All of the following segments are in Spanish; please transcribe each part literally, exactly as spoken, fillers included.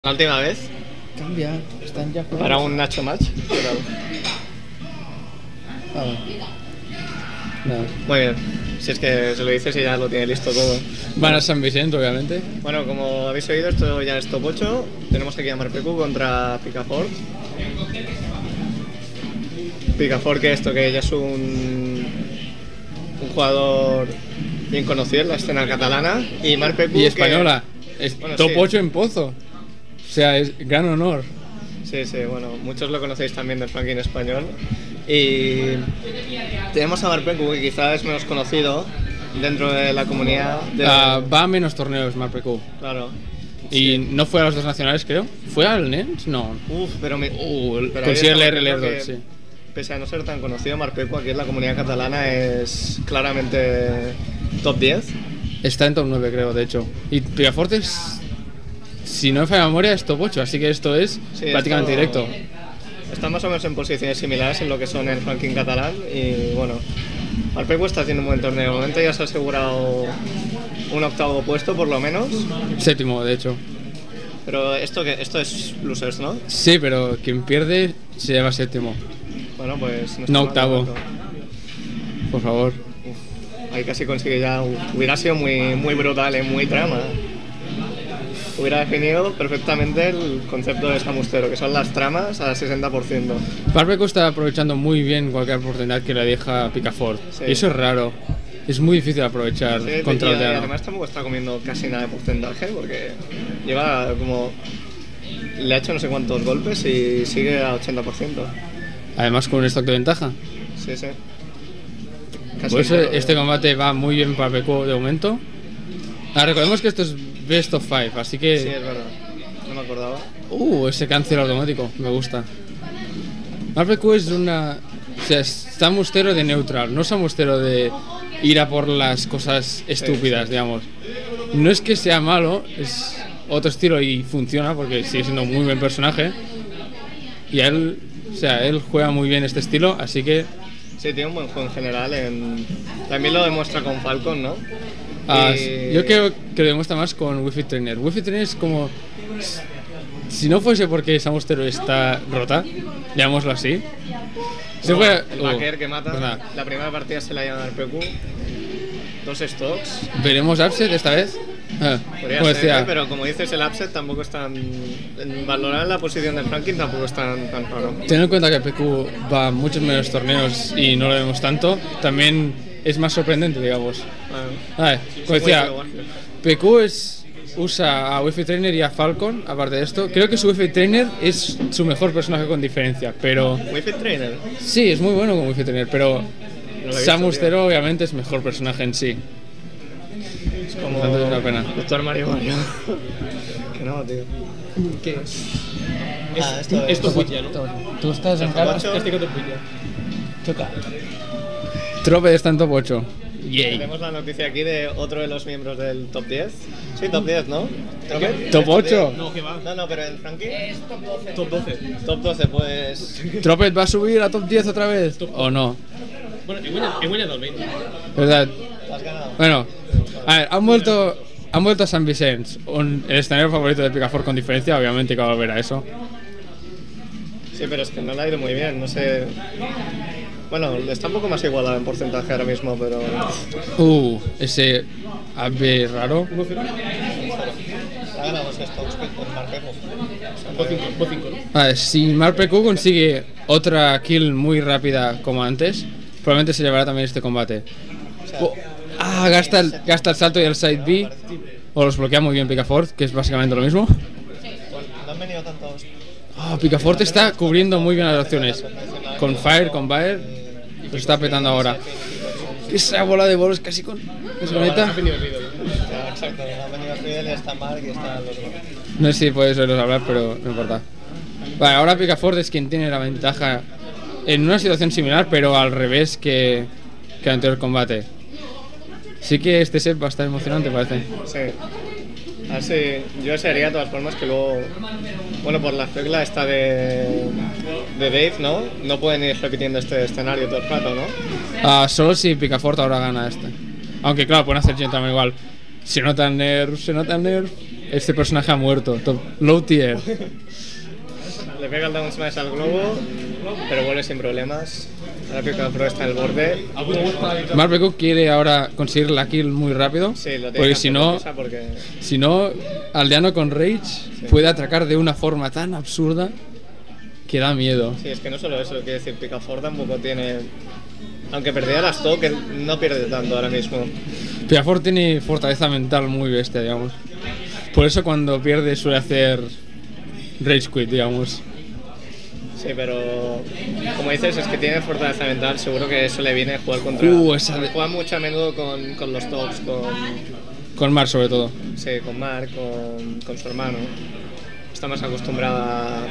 La última vez. Cambia, están ya jugando. Para un Nacho match. Pero... Ah, no. Muy bien. Si es que se lo dices y ya lo tiene listo todo. Van a San Vicente, obviamente. Bueno, como habéis oído, esto ya es top ocho. Tenemos aquí a Marpeku contra Picafort. Picafort, que esto que ya es un, un jugador bien conocido en la escena catalana. Y Marpeku, Y española. Que... Es Bueno, top sí. ocho en Pozo. O sea, es gran honor. Sí, sí, bueno, muchos lo conocéis también del ranking español. Y tenemos a Marpeku, que quizás es menos conocido dentro de la comunidad. De... Ah, va a menos torneos, Marpeku. Claro. Y Sí. no fue a los dos nacionales, creo. ¿Fue al N E N S? No. Uf, pero me... Uh, pero consigue ahí leer estamos el viendo Air que, sí. Pese a no ser tan conocido, Marpeku aquí en la comunidad catalana es claramente top diez. Está en top nueve, creo, de hecho. Y Picafort es... Si no me falla la memoria, es top ocho, así que esto es Sí, prácticamente esto- directo. Están más o menos en posiciones similares en lo que son el ranking catalán. Y bueno, Marpeku está haciendo un buen torneo. De momento ya se ha asegurado un octavo puesto por lo menos. Séptimo, de hecho. Pero esto, que, esto es losers, ¿no? Sí, pero quien pierde se lleva séptimo. Bueno, pues... está No mal, octavo. correcto. Por favor. Ahí casi consigue ya... Hubiera sido muy, muy brutal, ¿eh? Muy trama. Hubiera definido perfectamente el concepto de Samustero, que son las tramas al sesenta por ciento. Marpeku está aprovechando muy bien cualquier oportunidad que le deja Picafort. Sí. Y eso es raro. Es muy difícil aprovechar Sí, contra y, el y Teano. además tampoco está comiendo casi nada de porcentaje, porque lleva como... Le ha hecho no sé cuántos golpes y sigue a ochenta por ciento. Además con un stock de ventaja. Sí, sí. Casi Por eso un palo, este ¿eh? combate va muy bien para Marpeku de momento. Ah, recordemos que esto es Best of five, así que... Sí, es verdad. No me acordaba. Uh, ese cancel automático, me gusta. Marpeku es una... O sea, es Samustero de neutral, no Samustero de ir a por las cosas estúpidas, sí. digamos. No es que sea malo, es otro estilo y funciona porque sigue siendo un muy buen personaje. Y a él, o sea, él juega muy bien este estilo, así que... Sí, tiene un buen juego en general. En... También lo demuestra con Falcon, ¿no? Ah, Y- Yo creo que lo demuestra más con Wi-Fi Trainer. Wi-Fi Trainer es como... Si no fuese porque Samustero está rota, llamémoslo así. Se Como fue... el uh, backer que mata. verdad. La primera partida se la lleva Marpeku. Dos stocks. ¿Veremos upset esta vez? Ah, Podría como ser, decía, ¿eh? Pero como dices, el upset tampoco es tan... en valorar la posición del ranking tampoco es tan, tan raro. teniendo en cuenta que P Q va a muchos menos torneos y no lo vemos tanto, también es más sorprendente, digamos. Bueno, A ver, como sí, decía, muy bueno. P Q es, usa a Wi-Fi Trainer y a Falcon, aparte de esto. Creo que su Wi-Fi Trainer es su mejor personaje con diferencia, pero... Wi-Fi Trainer. Sí, es muy bueno con Wi-Fi Trainer, pero... No lo he visto, Samustero obviamente es mejor personaje en sí. Es como... Por tanto, es una pena. Doctor Mario Mario. Que no, tío. ¿Qué es? Ah, esto Es es... top ocho, ¿no? Tú estás en Top cara. ocho. Este que top ocho. Choca. Trope está en top ocho. Yay. Tenemos la noticia aquí de otro de los miembros del top diez. Sí, top diez, ¿no? ¿Trope? ¿Top ¿Es ocho? diez? No, que va. No, no, pero el ranking... Top doce. Top doce, pues... ¿Tropet va a subir a top diez otra vez? ¿O no? Bueno, en Winner, en Winner top veinte. ¿Verdad? Te has ganado. Bueno, a ver, han vuelto, han vuelto a San Vicente, un- el escenario favorito de Picafort con diferencia, obviamente que va a volver a eso. Sí, pero es que no le ha ido muy bien, no sé... Bueno, está un poco más igualado en porcentaje ahora mismo, pero... Uh, ese A B raro. Ha ganado dos stocks con Marpeku. Po cinco, po cinco, ¿no? A ver, si Marpeku consigue otra kill muy rápida como antes, probablemente se llevará también este combate. Oh, ah, gasta el, gasta el salto y el side B, o los bloquea muy bien Picafort, que es básicamente lo mismo. No han venido tantos... Ah, Picafort está cubriendo muy bien las opciones. Con Fire, con Baer, lo está petando ahora. Esa bola de bolos casi con... ¿que se conecta? Ha venido el vídeo. Ya, exacto, han venido Fidel y está Mark y están los demás. No sé si podéis oírlos hablar, pero no importa. Vale, ahora Picafort es quien tiene la ventaja en una situación similar, pero al revés que, que el anterior combate. Sí que este set va a estar emocionante, parece. Sí. Así, yo desearía de todas formas que luego, bueno, por la regla esta de, de Dave, ¿no? No pueden ir repitiendo este escenario todo el rato, ¿no? Ah, solo si Picafort ahora gana este. Aunque claro, pueden hacer Gentleman igual. Se nota el nerf, se nota el nerf. este personaje ha muerto. Top, low tier. Le pega el down smash al globo, pero vuelve sin problemas. Ahora Picafort está en el borde. Mark Peku quiere ahora conseguir la kill muy rápido. Sí, lo tiene porque que si hacer no, deprisa porque... si no, Aldeano con Rage puede atracar de una forma tan absurda que da miedo. Sí, es que no solo eso, quiere decir, Picafort tampoco tiene... Aunque perdiera las stock, él no pierde tanto ahora mismo. Picafort tiene fortaleza mental muy bestia, digamos. Por eso cuando pierde suele hacer Rage Quit, digamos. Sí, pero como dices, es que tiene fortaleza mental, seguro que eso le viene a jugar contra... Uh, esa de- Juega mucho a menudo con, con los tops, con... Con Mark sobre todo. Sí, con Mark, con, con su hermano. Está más acostumbrada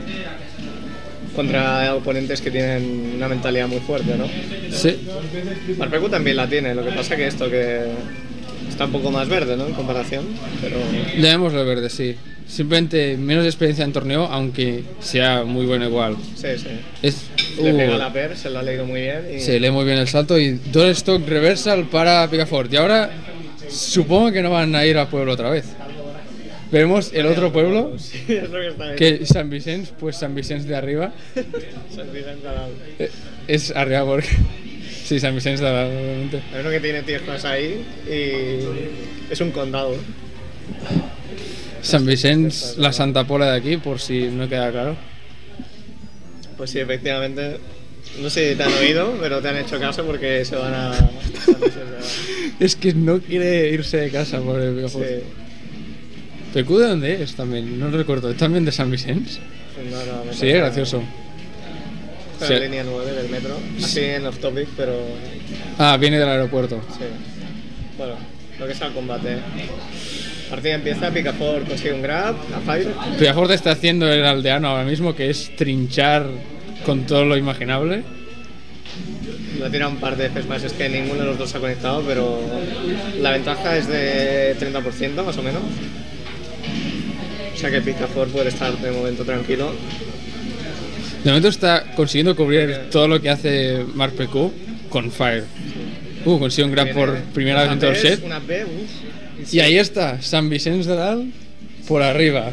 contra oponentes que tienen una mentalidad muy fuerte, ¿no? Sí. Marpeku también la tiene, lo que pasa que esto que está un poco más verde, ¿no? En comparación, pero... Debemos verde, sí. Simplemente menos experiencia en torneo, aunque sea muy bueno igual. Sí, sí. Es, Le uh, pega la per, se lo ha leído muy bien y... se lee muy bien el salto y dos stock reversal para Picafort. Y ahora supongo que no van a ir al pueblo otra vez. Vemos el otro pueblo, Sí, es lo que está ahí. que San Vicente, pues San Vicente de arriba. San Vicente de Dalt. Eh, Es arriba porque... Sí, San Vicente de arriba, obviamente. Hay uno que tiene tierras ahí y es un condado. San Vicente, la Santa Pola de aquí, por si no queda claro. Pues sí, efectivamente. No sé si te han oído, pero te han hecho caso porque se van a... San Vicente de Dalt. Es que no quiere irse de casa por el Picafort. Sí. ¿Pecu de dónde es también? No recuerdo. ¿Es también de San Vicente? No, no, me Sí, parece- es gracioso. Está Sí. en la línea nueve del metro. Así en off topic, pero... Ah, viene del aeropuerto. Sí. Bueno, lo que es el combate. Partida empieza, Picafort consigue un grab, a Fire. Picafort está haciendo el aldeano ahora mismo, que es trinchar con todo lo imaginable. Lo tira un par de F más, es que ninguno de los dos se ha conectado, pero la ventaja es de treinta por ciento más o menos. O sea que Picafort puede estar de momento tranquilo. De momento está consiguiendo cubrir todo lo que hace Mark Peku con Fire. Uh, consigue un grab Viene por primera vez en todo el una B, set. Una B, uf. Y ahí está, San Vicente de Dalt por arriba.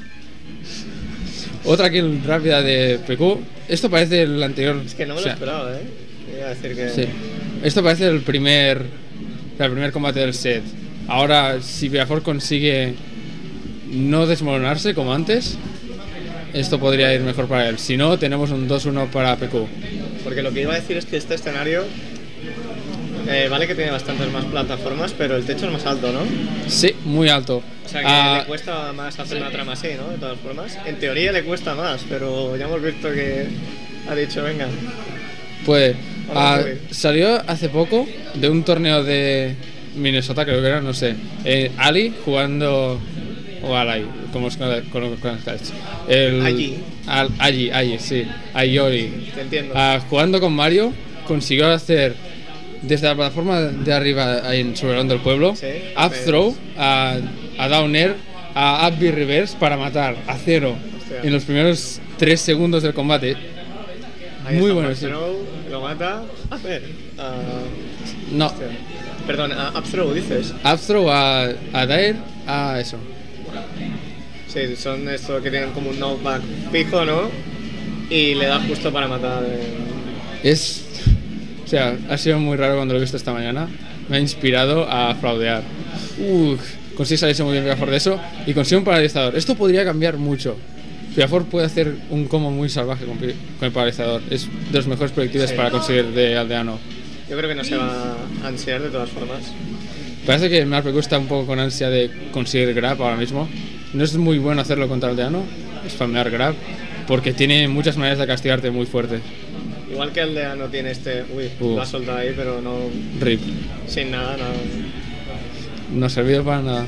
Otra kill rápida de Peku. Esto parece el anterior. Es que no me o lo sea, esperaba, ¿eh? Iba a decir que... Sí. Esto parece el primer, el primer combate del set. Ahora, si Picafort consigue no desmoronarse como antes, esto podría ir mejor para él. Si no, tenemos un dos uno para Peku. Porque lo que iba a decir es que este escenario... eh, vale que tiene bastantes más plataformas, pero el techo es más alto, ¿no? Sí, muy alto. O sea que Ah, le cuesta más hacer una trama así, ¿no? De todas formas. En teoría le cuesta más, pero ya hemos visto que ha dicho, venga. puede. Vamos Ah, a ver. salió hace poco de un torneo de Minnesota, creo que era, no sé. Eh, Ali jugando. O Alay, como os conozcáis. El, Allí. Al, allí, allí, sí. Ayori. Te entiendo. Ah, jugando con Mario, consiguió hacer desde la plataforma de arriba ahí en Soberón del Pueblo, Sí, up pues. throw, a, a down air, a up B reverse para matar a cero Hostia. en los primeros tres segundos del combate. Ahí Muy está, bueno, Mark sí. Throw, lo mata. A ver. ah, No, hostia. Perdón, a up throw dices. up throw a, a dair, a eso. Sí, son estos que tienen como un knockback fijo, ¿no? Y le da justo para matar. eh. Es. O sea, ha sido muy raro cuando lo he visto esta mañana. Me ha inspirado a fraudear. Uf, consigue salirse muy bien Picafort de eso y consigue un paralizador. Esto podría cambiar mucho. Picafort puede hacer un combo muy salvaje con, pi- con el paralizador. Es de los mejores proyectiles Sí. para conseguir de aldeano. Yo creo que no se va a ansiar de todas formas. Parece que Mark Peku está un poco con ansia de conseguir grab ahora mismo. No es muy bueno hacerlo contra aldeano, spamear grab, porque tiene muchas maneras de castigarte muy fuerte. Igual que el de no tiene este. Uy, Uh. lo ha soltado ahí, pero no. Rip. Sin nada, no. No ha servido para nada.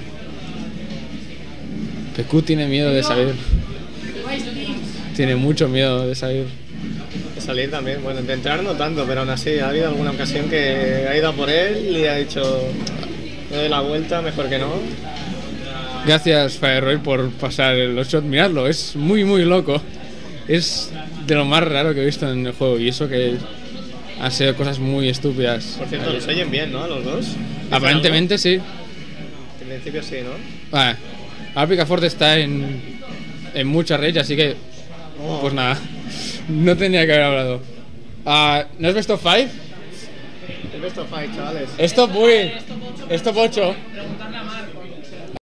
Peku tiene miedo de salir. Tiene mucho miedo de salir. De salir también. Bueno, de entrar no tanto, pero aún así ha habido alguna ocasión que ha ido a por él y ha dicho. Me doy la vuelta, mejor que no. Gracias Fireroy por pasar los shots. Miradlo, es muy muy loco. Es de lo más raro que he visto en el juego y eso que han sido cosas muy estúpidas. Por cierto, los oyen bien, ¿no? A los dos. ¿Dicen Aparentemente sí. algo? En principio sí, ¿no? Ah, Ahora Picafort está en, en mucha rage, así que, Oh. pues nada, no tenía que haber hablado. Ah, ¿no es Best of five? El best of five, chavales. Es top, uy, es top ocho.